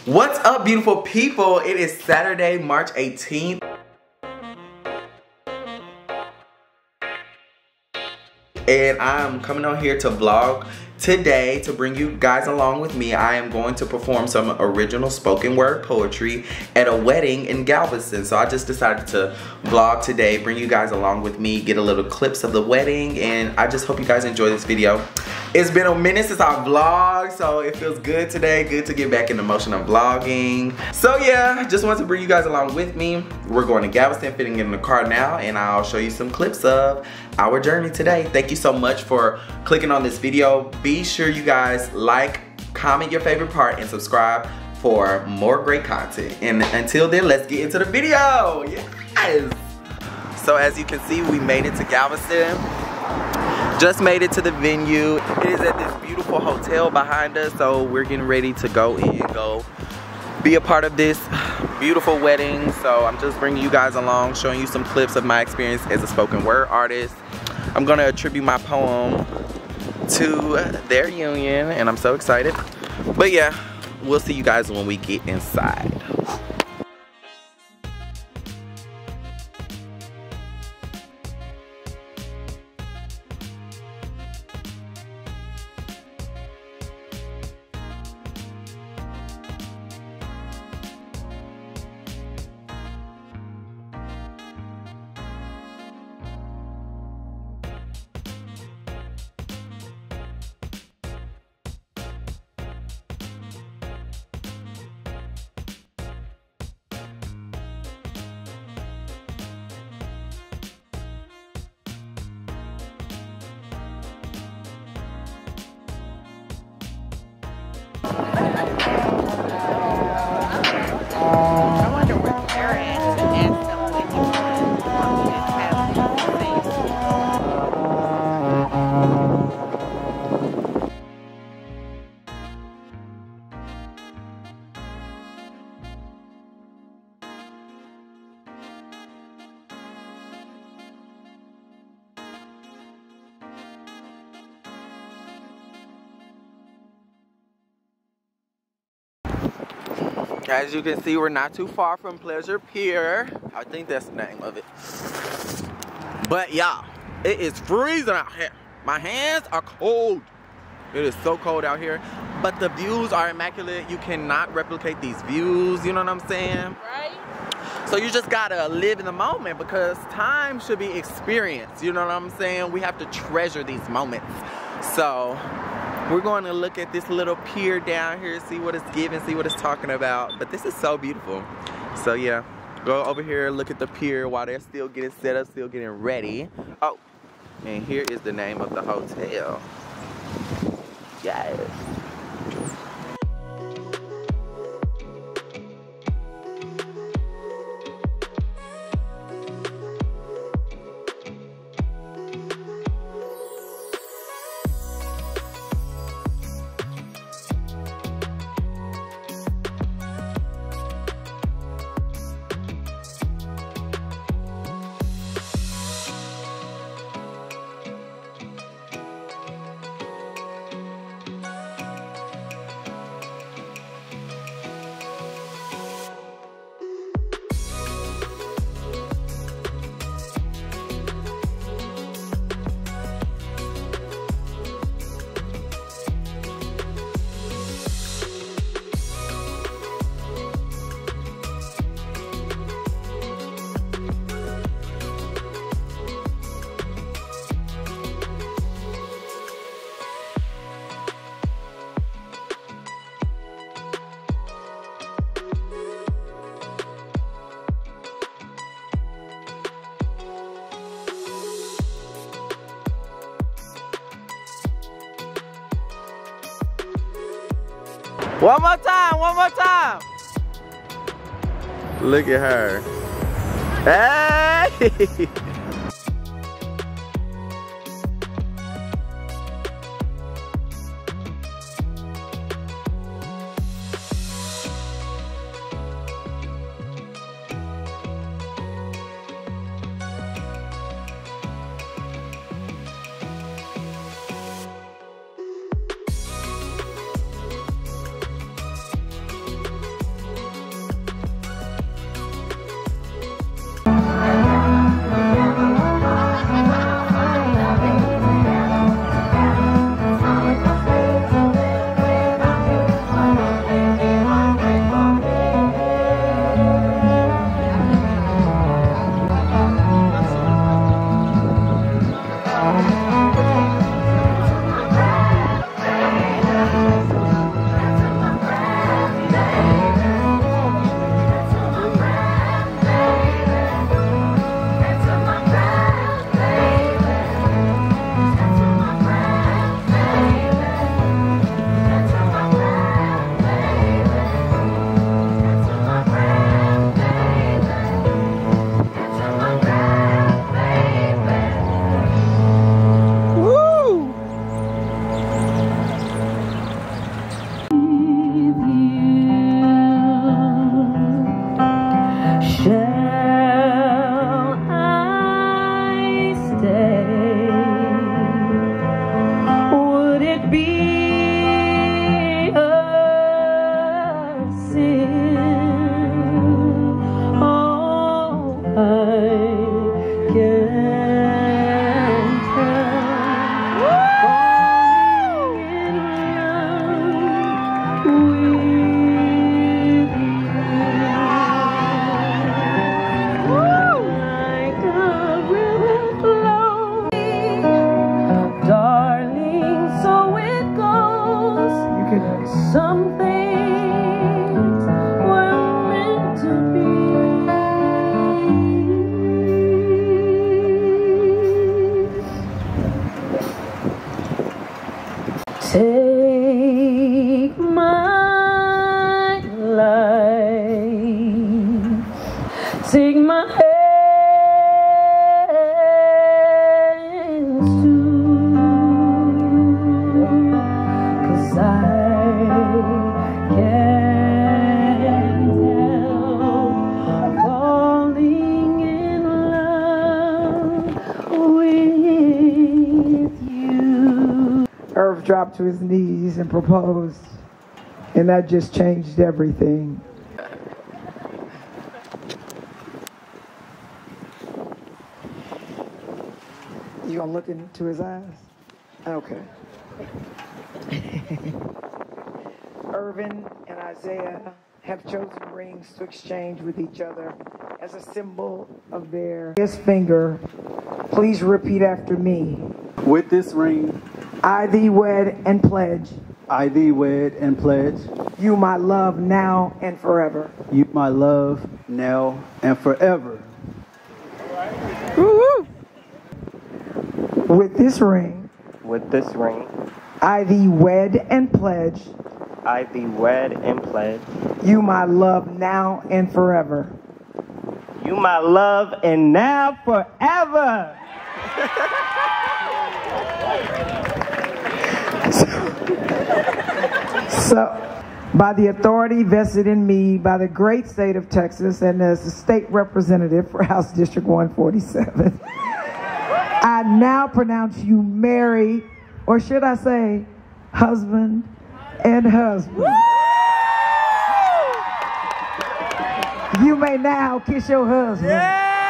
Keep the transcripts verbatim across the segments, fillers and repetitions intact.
What's up, beautiful people? It is Saturday, March eighteenth. And I'm coming on here to vlog today to bring you guys along with me. I am going to perform some original spoken word poetry at a wedding in Galveston. So I just decided to vlog today, bring you guys along with me, get a little clips of the wedding, and I just hope you guys enjoy this video. It's been a minute since I vlogged, so it feels good today. Good to get back in the motion of vlogging. So yeah, just wanted to bring you guys along with me. We're going to Galveston, fitting in the car now, and I'll show you some clips of our journey today. Thank you so much for clicking on this video. Be sure you guys like, comment your favorite part, and subscribe for more great content. And until then, let's get into the video. Yes! So as you can see, we made it to Galveston. Just made it to the venue. It is at this beautiful hotel behind us, so we're getting ready to go in, go be a part of this beautiful wedding. So I'm just bringing you guys along, showing you some clips of my experience as a spoken word artist. I'm gonna attribute my poem to their union, and I'm so excited. But yeah, we'll see you guys when we get inside. I wonder where they're at to ask them when you want to have As you can see, we're not too far from Pleasure Pier. I think that's the name of it. But yeah, it is freezing out here. My hands are cold. It is so cold out here. But the views are immaculate. You cannot replicate these views, you know what I'm saying? Right? So you just gotta live in the moment, because time should be experienced, you know what I'm saying? We have to treasure these moments. So we're going to look at this little pier down here, see what it's giving, see what it's talking about. But this is so beautiful. So yeah, go over here, look at the pier while they're still getting set up, still getting ready. Oh, and here is the name of the hotel. Yes. One more time, one more time. Look at her. Hey! Take my hands too, 'cause I can't help falling in love with you. Irv dropped to his knees and proposed, and that just changed everything. You gonna look into his eyes? Okay. Irvin and Isaiah have chosen rings to exchange with each other as a symbol of their his finger. Please repeat after me. With this ring, I thee wed and pledge I thee wed and pledge you my love now and forever. you my love now and forever. With this ring, With this ring, I thee wed and pledge I thee wed and pledge you my love now and forever. you my love and now forever. So, by the authority vested in me by the great state of Texas and as the state representative for House District one forty-seven, I now pronounce you married, or should I say, husband and husband. You may now kiss your husband.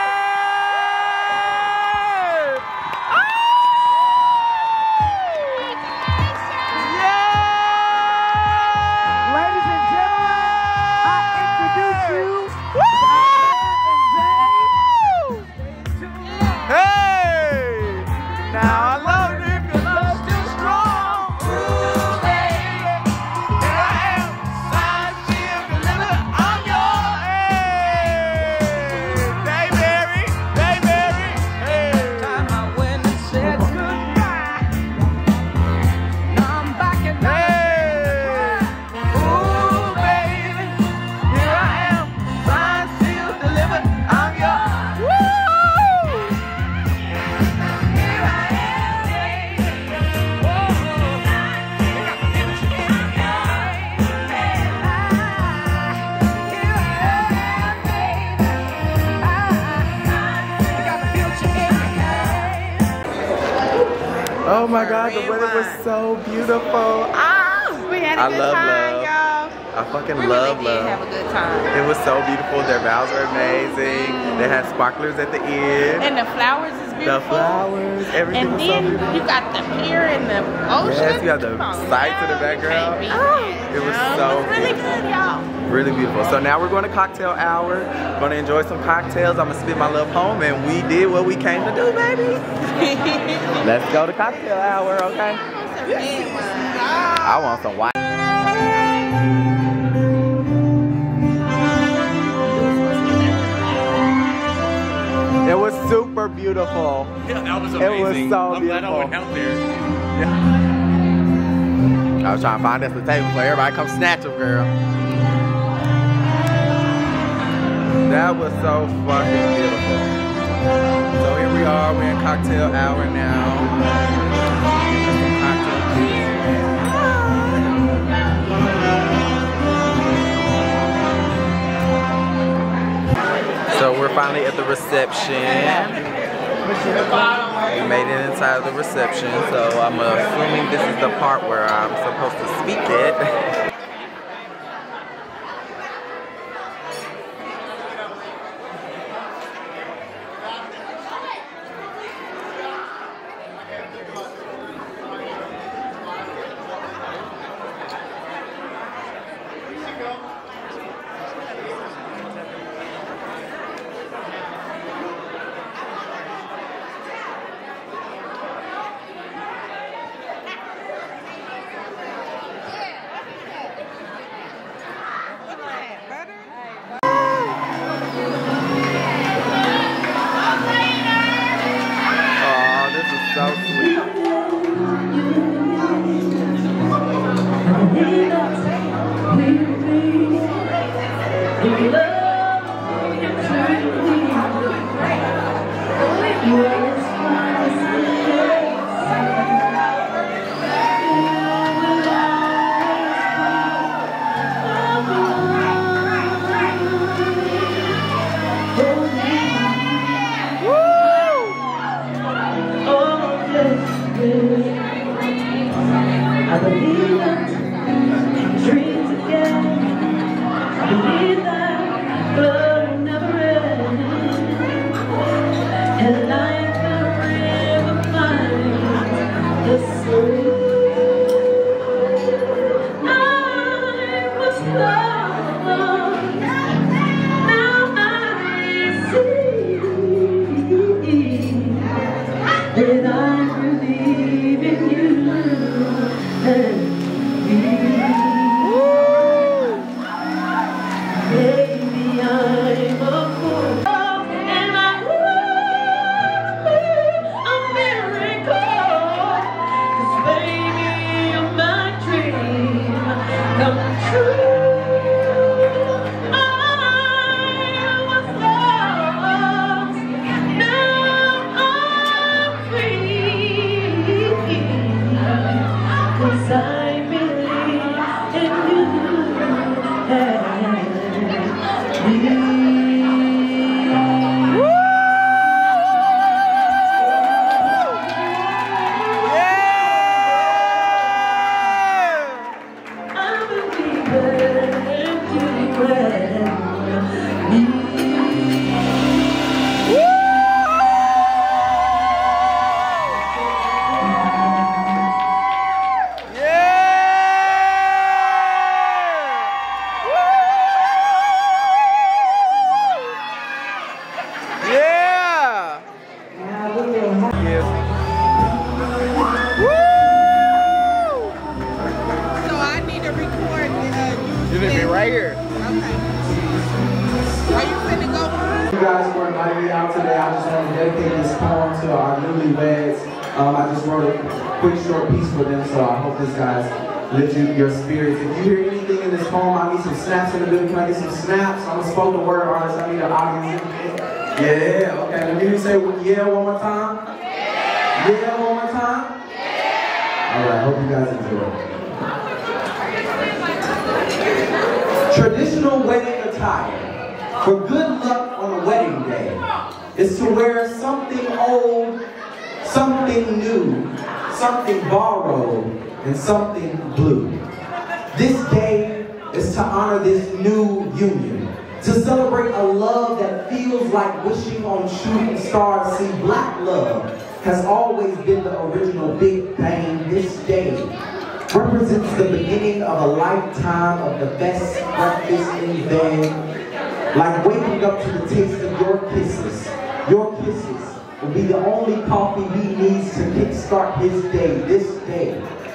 Ladies and gentlemen, I introduce you. Now I love it if your love's still strong. Ooh, baby, here I am, signed, sealed, delivered, I'm yours. Hey, Bayberry, Bayberry, hey. Time I went and said goodbye. Now I'm back and hey. Ooh, baby, here I am, signed, sealed, delivered, I'm yours. Woo! Oh my God, the weather was so beautiful. Ah, We had a I good love time, love. y'all. I fucking We love really did love. have a good time. It was so beautiful. Their vows are amazing. They had sparklers at the end. And the flowers is The beautiful. flowers, everything And was so then beautiful. you got the pier and the ocean. Yes, you have the Come on, sights in the y'all. background. You can't beat it. It was You know, so It was really beautiful. good, y'all. Really beautiful. So now we're going to cocktail hour. Gonna enjoy some cocktails. I'm gonna spit my little poem, and we did what we came to do, baby. Let's go to cocktail hour, okay? I want some white. It was super beautiful. Yeah, that was It amazing. was so I'm glad I beautiful. went out there. I was trying to find us a table so everybody come snatch them, girl. That was so fucking beautiful. So here we are, we're in cocktail hour now. Some cocktail juice. So we're finally at the reception. We made it inside the reception, so I'm assuming this is the part where I'm supposed to speak it. Oh, this is so sweet. Love right here. Okay. Are you finna go on? You guys for inviting me out today. I just want to dedicate this poem to our newlyweds. Um, I just wrote a quick short piece for them, so I hope this guys lift you, your spirits. If you hear anything in this poem, I need some snaps in the building. Can I get some snaps? I'm a spoken word artist. I need an audience. Yeah, okay. Let me say yeah one more time. Yeah, yeah one more time. Yeah. All right, hope you guys enjoy. Traditional wedding attire for good luck on a wedding day is to wear something old, something new, something borrowed, and something blue. This day is to honor this new union, to celebrate a love that feels like wishing on shooting stars. See, black love has always been the original Big Bang. This day represents the beginning of a lifetime of the best breakfast in bed, like waking up to the taste of your kisses. Your kisses will be the only coffee he needs to kickstart his day. This day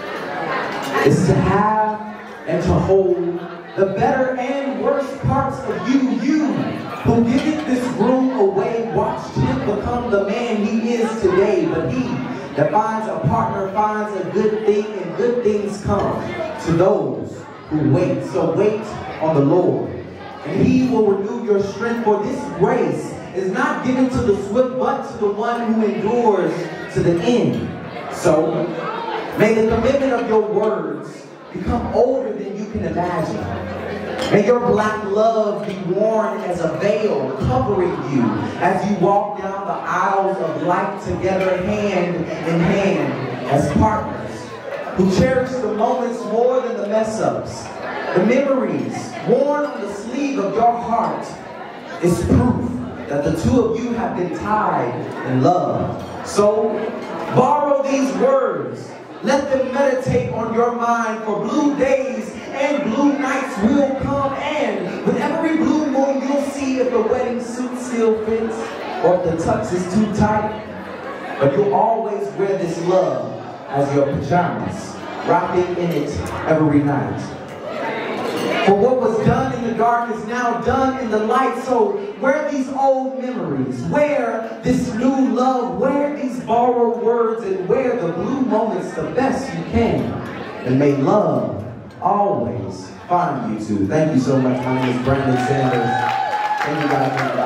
is to have and to hold the better and worst parts of you. You who giving this room away watched him become the man he is today. But he that finds a partner finds a good thing, and good things come to those who wait. So wait on the Lord, and he will renew your strength. For this grace is not given to the swift, but to the one who endures to the end. So may the commitment of your words become older than you can imagine. May your black love be worn as a veil covering you as you walk down the aisles of life together, hand in hand, as partners who cherish the moments more than the mess-ups. The memories worn on the sleeve of your heart is proof that the two of you have been tied in love. So borrow these words. Let them meditate on your mind, for blue days and blue nights will come, and with every blue moon you'll see if the wedding suit still fits or if the tux is too tight. But you'll always wear this love as your pajamas, rocking in it every night. For what was done in the dark is now done in the light. So wear these old memories, wear this new love, wear these borrowed words, and wear the blue moments the best you can. And may love always find you two. Thank you so much. My name is Brandon Sanders. Thank you guys for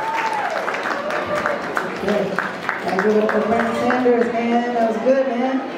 inviting me. Good. Gotta give it up for Brandon Sanders, man. That was good, man.